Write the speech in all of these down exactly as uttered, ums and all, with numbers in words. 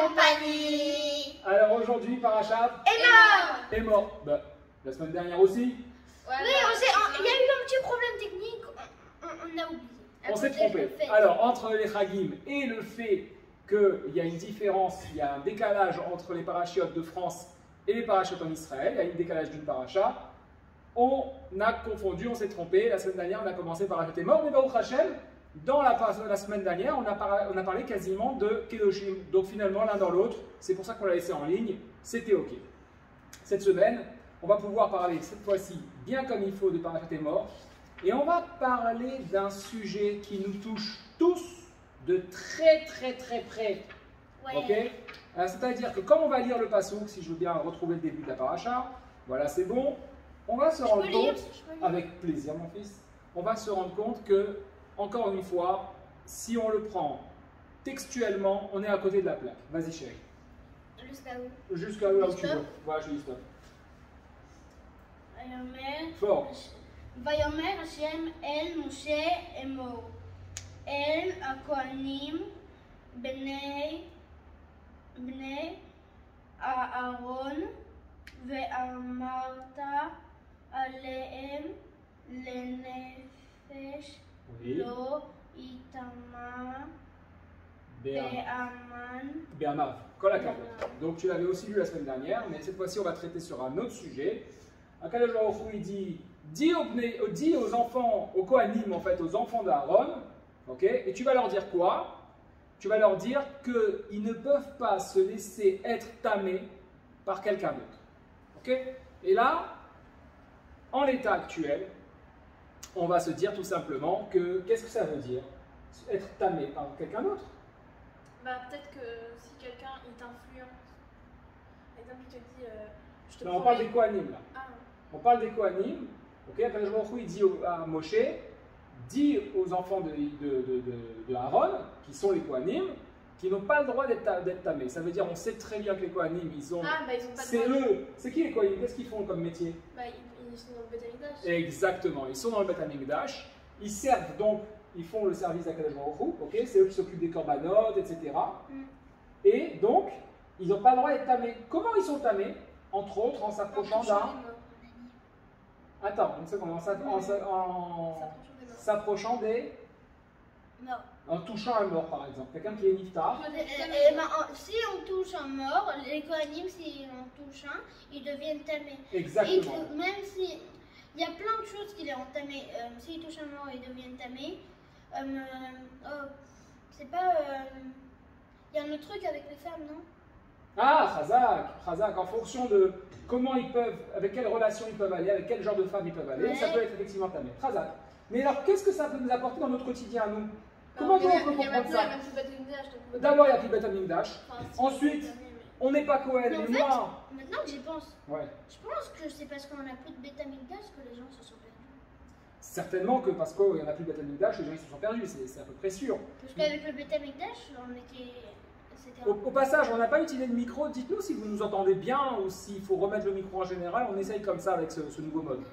compagnie. Alors aujourd'hui, Parachat est mort. est mort. Bah, la semaine dernière aussi. Ouais, oui, on sait, on- il y a eu un petit problème technique, on, on- on a oublié. On s'est trompé. Alors, entre les Chagim et le fait qu'il y a une différence, il y a un décalage entre les parachiotes de France et les parachutes en Israël, il y a un décalage d'une paracha, on a confondu, on s'est trompé. La semaine dernière, on a commencé par est mort, mais Baruch Hashem, dans la, la semaine dernière, on a, par, on a parlé quasiment de Kedoshim. Donc finalement, l'un dans l'autre, c'est pour ça qu'on l'a laissé en ligne, c'était OK. Cette semaine, on va pouvoir parler cette fois-ci bien comme il faut de Parachat est mort. Et on va parler d'un sujet qui nous touche tous de très très très près. Ouais. Ok. C'est-à-dire que comme on va lire le passouk, si je veux bien retrouver le début de la paracha, voilà c'est bon, on va se Je rendre peux compte, lire, je peux lire. avec plaisir mon fils, on va se rendre compte que, encore une fois, si on le prend textuellement, on est à côté de la plaque. Vas-y chérie. Jusqu'à où? Jusqu'à là où tu Stop. veux. Voilà, je dis stop. Vayomer, Fort. Vayomer Hashem El Moshe Emor El Akohanim Bnei Bnei Aaron Ve'amarta Aleem Lenefesh Oui. Lo Itama Béa. Be'aman. Béamav, Kol HaKavod. Donc tu l'avais aussi lu la semaine dernière, mais cette fois-ci on va traiter sur un autre sujet. Akadosh Baruch Hu, il dit, dis aux, dis aux enfants, aux Kohanim en fait, aux enfants d'Aaron, ok, et tu vas leur dire quoi? Tu vas leur dire qu'ils ne peuvent pas se laisser être tamés par quelqu'un d'autre. Ok? Et là, en l'état actuel, on va se dire tout simplement que, qu'est-ce que ça veut dire? Être tamé par quelqu'un d'autre? Bah peut-être que si quelqu'un il t'influence, par exemple il te dit euh, je te Non, on parle des promets- Kohanim là. Ah, On parle des Kohanim. Ok, Akadosh Baruch Hu, il dit au- à Moshe, dit aux enfants de, de, de, de, de Aaron, qui sont les Kohanim, qui n'ont pas le droit d'être ta- d'être tamés. Ça veut dire, on sait très bien que les Kohanim, ils ont. ah bah ils ont pas de C'est droit. eux. C'est qui les Kohanim? Qu'est-ce qu'ils font comme métier? Bah ils, ils sont dans le Beth Amikdash. Exactement. Ils sont dans le Beth Amikdash. Ils servent donc, ils font le service d'Akadosh Baruch Hu. Ok, c'est eux qui s'occupent des corbanotes, et cetera. Mm. Et donc, ils n'ont pas le droit d'être tamés. Comment ils sont tamés? Entre autres, en s'approchant d'un. Attends, une seconde, en s'a- en s'a- en s'approchant des. Non. En touchant un mort, par exemple. Quelqu'un qui est niftar. Euh, euh, ben, en- si on touche un mort, les Kohanim, si on touche un, ils deviennent tamés. Et Exactement. que même si il y a plein de choses qui les ont tamés, euh, s'ils touchent un mort, ils deviennent tamés. Euh, euh, oh, c'est pas. Il y a un autre truc avec les femmes, non? Ah, Chazak, Chazak, en fonction de comment ils peuvent, avec quelle relation ils peuvent aller, avec quel genre de femme ils peuvent aller, Ouais. ça peut être effectivement tamé. Chazak. Mais alors, qu'est-ce que ça peut nous apporter dans notre quotidien à nous? Comment il y nous, a- on peut il y a même comprendre plus- il y a ça? même plus Beth Amikdash, donc on peut- D'abord, il n'y a plus Beth Amikdash. Enfin, si, Ensuite, c'est terminé, mais- on n'est pas Cohen, Mais en mais fait- moi. Maintenant que j'y pense, Ouais. je pense que c'est parce qu'on n'a plus de Beth Amikdash que les gens se sont perdus. Certainement que parce qu'il n'y en a plus de Beth Amikdash, les gens ils se sont perdus, c'est c'est à peu près sûr. Parce qu'avec le Beth Amikdash, on était. C'était Au, au passage, on n'a pas utilisé le micro. Dites-nous si vous nous entendez bien ou s'il faut remettre le micro en général. On essaye comme ça avec ce, ce nouveau mode.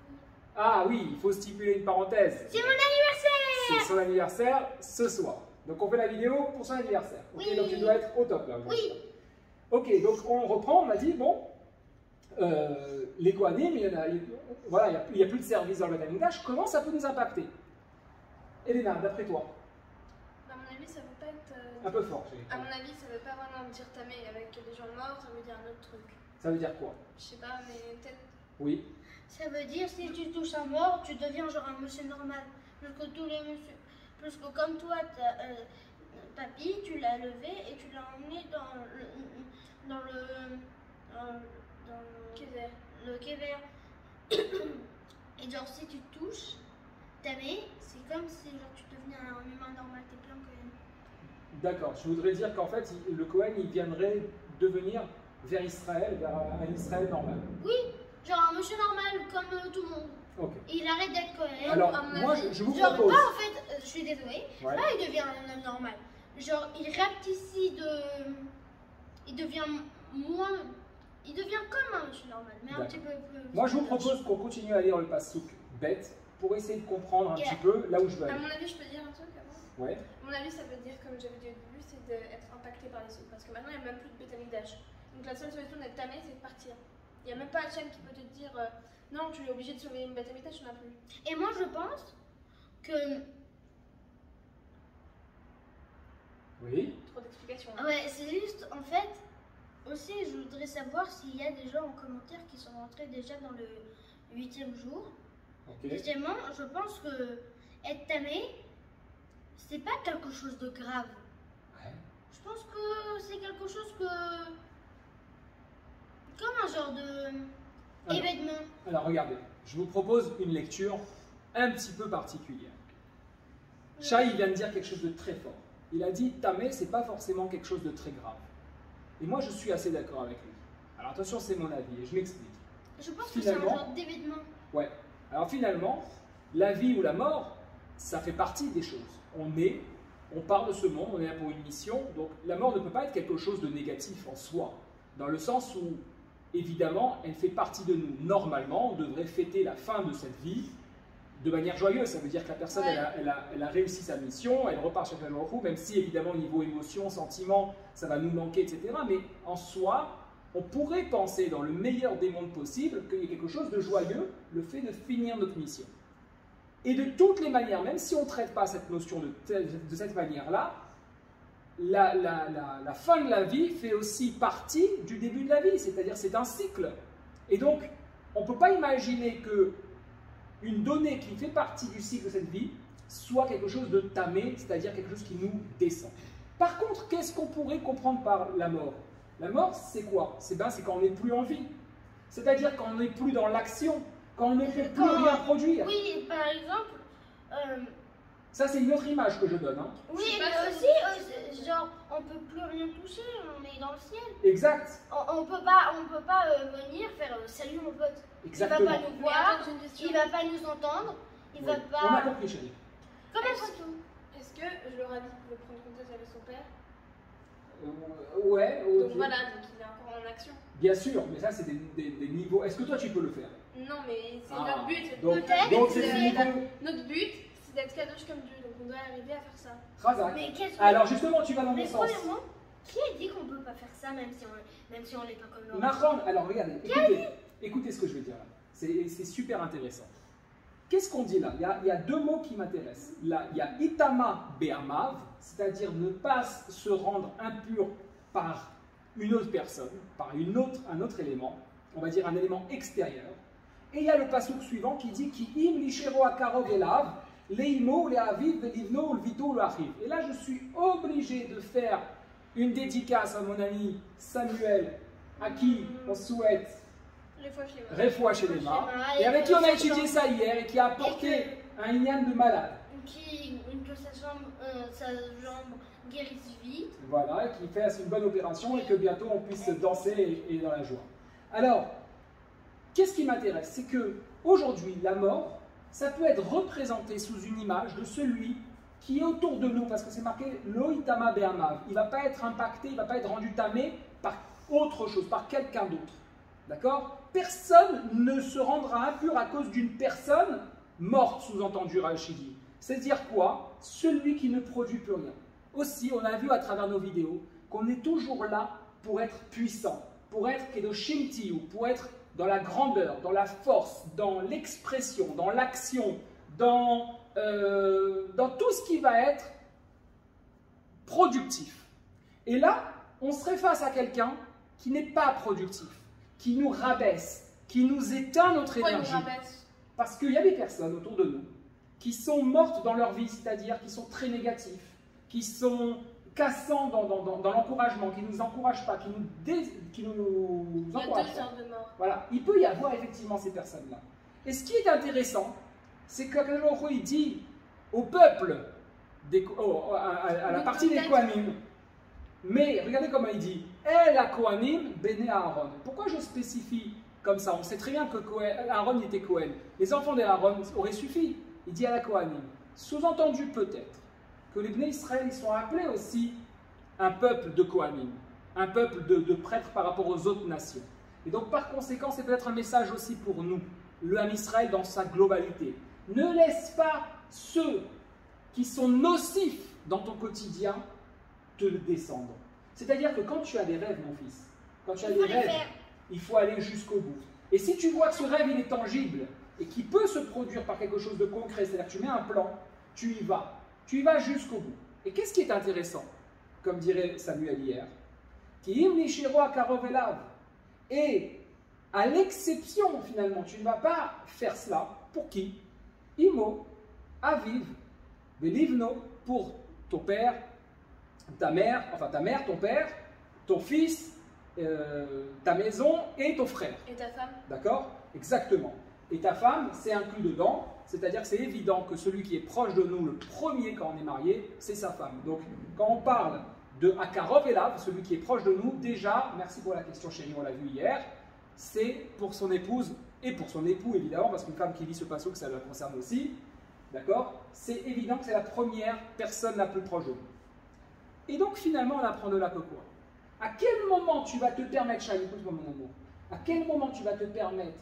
Ah oui, il faut stipuler une parenthèse. C'est mon anniversaire! C'est son anniversaire ce soir. Donc on fait la vidéo pour son anniversaire. Ok, Oui. donc tu dois être au top là. Oui. Ok, donc on reprend. On a dit bon, euh, les Kohanim, il y en a, il- voilà, il y a- il n'y a, plus de service dans le Beth Amikdash. Comment ça peut nous impacter? Elena, d'après toi, À mon avis, ça veut pas être. euh, un peu fort. chérie. À mon avis, ça veut pas vraiment dire tamé avec des gens morts, ça veut dire un autre truc. Ça veut dire quoi? Je sais pas, mais peut-être. Oui. Ça veut dire si tu touches un mort, tu deviens genre un monsieur normal. Plus que tous les messieurs. Plus que comme toi, t'as, euh, papy, tu l'as levé et tu l'as emmené dans le. dans le. dans, dans le. Kézer. le kéver. Et genre, si tu touches, tamé, c'est comme si genre, tu devenais un humain normal, t'es plein que. D'accord, je voudrais dire qu'en fait, il- le Cohen, il viendrait devenir vers Israël, vers un Israël normal. Oui, genre un monsieur normal comme euh, tout le monde. Ok. Et il arrête d'être Cohen. Alors, à mon moi, avis, je, je vous Genre, propose. pas en fait, euh, je suis désolée, Ouais. pas il devient un homme normal. Genre, il rapetissit de. Il devient moins. Il devient comme un monsieur normal, mais un D'accord. petit peu plus. Moi, je vous propose qu'on continue à lire le passouk bête pour essayer de comprendre un Yeah. petit peu là où je veux À aller. mon avis, je peux dire un truc avant. Ouais. À mon avis, ça veut dire, comme j'avais dit au début, c'est d'être impacté par les autres. Parce que maintenant, il n'y a même plus de Beth Amikdash. Donc la seule solution d'être tamé, c'est de partir. Il n'y a même pas Hachem qui peut te dire euh, non, tu es obligé de sauver une Beth Amikdash, tu n'en as plus. Et moi, je pense que. Oui. Trop d'explications. Hein. Ouais, c'est juste, en fait, aussi, je voudrais savoir s'il y a des gens en commentaire qui sont rentrés déjà dans le huitième jour. Ok. Deuxièmement, je pense que être tamé, c'est pas quelque chose de grave. Ouais. Je pense que c'est quelque chose que. Comme un genre de. Alors, événement. alors regardez, je vous propose une lecture un petit peu particulière. Shai il vient de dire quelque chose de très fort. Il a dit tamé, c'est pas forcément quelque chose de très grave. Et moi, je suis assez d'accord avec lui. Alors attention, c'est mon avis et je m'explique. Je pense que c'est un Finalement- genre d'événement. Ouais. Alors finalement, la vie ou la mort, ça fait partie des choses. On est, on part de ce monde, on est là pour une mission. Donc la mort ne peut pas être quelque chose de négatif en soi, dans le sens où, évidemment, elle fait partie de nous. Normalement, on devrait fêter la fin de cette vie de manière joyeuse. Ça veut dire que la personne, Ouais. elle, a, elle, a, elle a réussi sa mission, elle repart chez Hakadosh Baruch Hu, même si, évidemment, au niveau émotion, sentiment, ça va nous manquer, et cetera. Mais en soi, on pourrait penser, dans le meilleur des mondes possibles, qu'il y a quelque chose de joyeux, le fait de finir notre mission. Et de toutes les manières, même si on ne traite pas cette notion de, telle- de cette manière-là, la, la- la- la fin de la vie fait aussi partie du début de la vie, c'est-à-dire c'est un cycle. Et donc, on ne peut pas imaginer que une donnée qui fait partie du cycle de cette vie soit quelque chose de tamé, c'est-à-dire quelque chose qui nous descend. Par contre, qu'est-ce qu'on pourrait comprendre par la mort? La mort, c'est quoi? C'est ben, c'est quand on n'est plus en vie. C'est-à-dire quand on n'est plus dans l'action, quand on ne peut plus Quand- rien produire. Oui, par exemple. euh, Ça, c'est une autre image que je donne. hein. oui, Je sais pas mais si- aussi, euh, c'est- genre, on peut plus rien toucher, on est dans le ciel. Exact. On, on peut pas, on peut pas euh, venir faire euh, salut mon pote. Exactement. Il va pas nous Mais voir, attends, j'ai une question. il va pas nous entendre, il va Oui. pas. On a compris, chérie. Comment ça tout? Est-ce que je leur ai dit qu'il pouvait prendre contact avec son père? Euh, ouais, ok. Donc voilà, donc il est encore en action. Bien sûr, mais ça, c'est des, des- des niveaux. Est-ce que toi, tu peux le faire? Non, mais c'est Ah. notre but. Donc, Peut-être, donc c'est c'est- des niveaux. Notre but, c'est d'être kadosh comme Dieu, donc on doit arriver à faire ça. Razak. Mais qu'est-ce que. Alors, justement, tu vas dans mon Mais sens. premièrement, qui a dit qu'on peut pas faire ça même si on, même si on n'est pas comme nous? Nahon, alors regardez, écoutez, écoutez ce que je vais dire là. C'est c'est super intéressant. Qu'est-ce qu'on dit là il y, a, il y a deux mots qui m'intéressent. Là, il y a itama be'amav, c'est-à-dire ne pas se rendre impur par une autre personne, par une autre, un autre élément, on va dire un élément extérieur. Et il y a le passouk suivant qui dit ki im lishero akarov elav, leimo leaviv velivno ulvito leachiv. Et là, je suis obligé de faire une dédicace à mon ami Samuel, à qui on souhaite Les fois chez moi. Refoua chez les mains, et avec qui on a étudié ça hier et qui a apporté un ignan de malade. Qui, que sa jambe, euh, sa jambe guérisse vite. Voilà, qui fasse une bonne opération et que bientôt on puisse danser et, et dans la joie. Alors, qu'est-ce qui m'intéresse? C'est que aujourd'hui, la mort, ça peut être représenté sous une image de celui qui est autour de nous, parce que c'est marqué Loïtama Be'amav. Il ne va pas être impacté, il ne va pas être rendu tamé par autre chose, par quelqu'un d'autre. D'accord? Personne ne se rendra impur à cause d'une personne morte, sous-entendu Rachidi. C'est-à-dire quoi? Celui qui ne produit plus rien. Aussi, on a vu à travers nos vidéos qu'on est toujours là pour être puissant, pour être Kedoshim Tiyu, pour être dans la grandeur, dans la force, dans l'expression, dans l'action, dans, euh, dans tout ce qui va être productif. Et là, on serait face à quelqu'un qui n'est pas productif, qui nous rabaisse, qui nous éteint notre Pourquoi il nous énergie. rabaisse? Parce qu'il y a des personnes autour de nous qui sont mortes dans leur vie, c'est-à-dire qui sont très négatifs, qui sont cassants dans, dans, dans, dans l'encouragement, qui ne nous encouragent pas, qui nous, dé, qui nous Il y a encouragent deux pas. sortes de morts. Voilà, il peut y avoir effectivement ces personnes-là. Et ce qui est intéressant, c'est que quand il dit au peuple, des, oh, à, à- à la Donc, partie des peut-être- Kohanim, mais regardez comment il dit, El a Kohanim, Bene Aaron. Pourquoi je spécifie comme ça? On sait très bien que Kohen- Aaron était Kohen. Les enfants d'Aaron auraient suffi. Il dit à la Kohanim. Sous-entendu peut-être que les Bnei Israël ils sont appelés aussi un peuple de Kohanim, un peuple de, de prêtres par rapport aux autres nations. Et donc par conséquent, c'est peut-être un message aussi pour nous, le Ham Israël dans sa globalité. Ne laisse pas ceux qui sont nocifs dans ton quotidien te descendent. C'est-à-dire que quand tu as des rêves, mon fils, quand tu as des rêves, il faut aller jusqu'au bout. Et si tu vois que ce rêve, il est tangible et qu'il peut se produire par quelque chose de concret, c'est-à-dire que tu mets un plan, tu y vas. Tu y vas jusqu'au bout. Et qu'est-ce qui est intéressant, comme dirait Samuel hier, qui im nishiro akarov elav. Et à l'exception, finalement, tu ne vas pas faire cela pour qui? Imo, aviv, velivno, pour ton père, ta mère, enfin ta mère, ton père, ton fils, euh, ta maison et ton frère. Et ta femme? D'accord? Exactement. Et ta femme, c'est inclus dedans, c'est-à-dire que c'est évident que celui qui est proche de nous, le premier quand on est marié, c'est sa femme. Donc, quand on parle de Akarov Elav, celui qui est proche de nous, déjà, merci pour la question chérie, on l'a vu hier, c'est pour son épouse et pour son époux, évidemment, parce qu'une femme qui lit ce passage, que ça la concerne aussi, d'accord? C'est évident que c'est la première personne la plus proche de nous. Et donc, finalement, on apprend de là que quoi? À quel moment tu vas te permettre, Charles, écoute-moi mon amour, à quel moment tu vas te permettre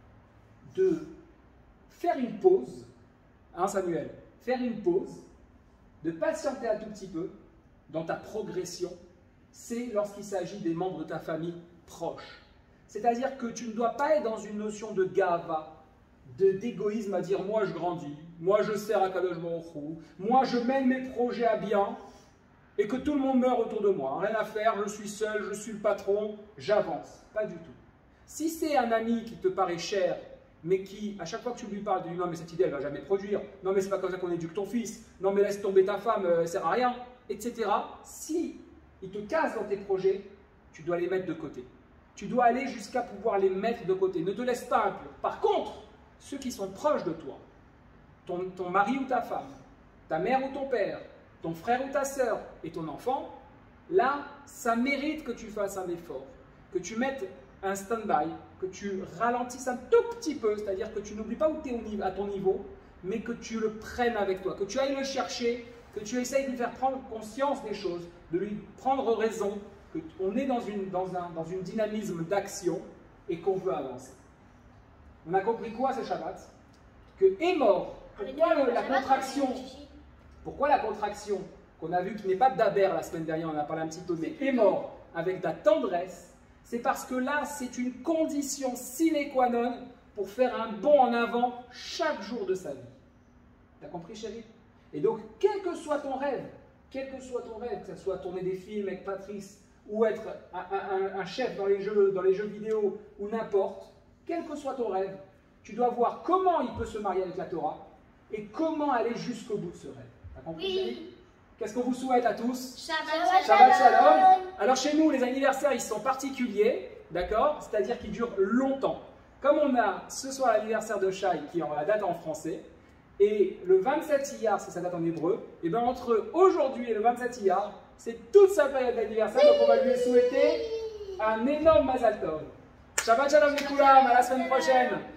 de faire une pause, hein Samuel, faire une pause, de patienter un tout petit peu dans ta progression, c'est lorsqu'il s'agit des membres de ta famille proches. C'est-à-dire que tu ne dois pas être dans une notion de gava, d'égoïsme à dire moi je grandis, moi je sers à Kadosh Baruch Hu, moi je mène mes projets à bien et que tout le monde meurt autour de moi. Rien à faire, je suis seul, je suis le patron, j'avance. Pas du tout. Si c'est un ami qui te paraît cher, mais qui, à chaque fois que tu lui parles, tu dis non mais cette idée elle ne va jamais produire, non mais c'est pas comme ça qu'on éduque ton fils, non mais laisse tomber ta femme, elle ne sert à rien, et cetera. Si il te casse dans tes projets, tu dois les mettre de côté. Tu dois aller jusqu'à pouvoir les mettre de côté. Ne te laisse pas impur. Par contre, ceux qui sont proches de toi, ton, ton mari ou ta femme, ta mère ou ton père, ton frère ou ta sœur et ton enfant, là, ça mérite que tu fasses un effort, que tu mettes un stand-by, que tu ralentisses un tout petit peu, c'est-à-dire que tu n'oublies pas où tu es à ton niveau, mais que tu le prennes avec toi, que tu ailles le chercher, que tu essayes de lui faire prendre conscience des choses, de lui prendre raison, qu'on est dans une, dans un, dans une dynamisme d'action et qu'on veut avancer. On a compris quoi ce Shabbat? Que est mort. Pourquoi le, la contraction Pourquoi la contraction qu'on a vu qui n'est pas d'Aber la semaine dernière, on en a parlé un petit peu, mais est mort avec de la tendresse? C'est parce que là, c'est une condition sine qua non pour faire un bond en avant chaque jour de sa vie. T'as compris, chérie? Et donc, quel que soit ton rêve, quel que soit ton rêve, que ce soit tourner des films avec Patrice, ou être un, un, un chef dans les, jeux, dans les jeux vidéo, ou n'importe, quel que soit ton rêve, tu dois voir comment il peut se marier avec la Torah, et comment aller jusqu'au bout de ce rêve. T'as compris, Oui. chérie? Qu'est-ce qu'on vous souhaite à tous? Shabbat Shabbat Shalom. Alors chez nous, les anniversaires, ils sont particuliers, d'accord? C'est-à-dire qu'ils durent longtemps. Comme on a ce soir l'anniversaire de Shai, qui est en la date en français, et le vingt-sept Iyar, c'est sa date en hébreu, et bien entre aujourd'hui et le vingt-sept Iyar, c'est toute sa période d'anniversaire, donc on va lui souhaiter un énorme Mazal Tov. Shabbat Shalom les Koulam, à la semaine prochaine.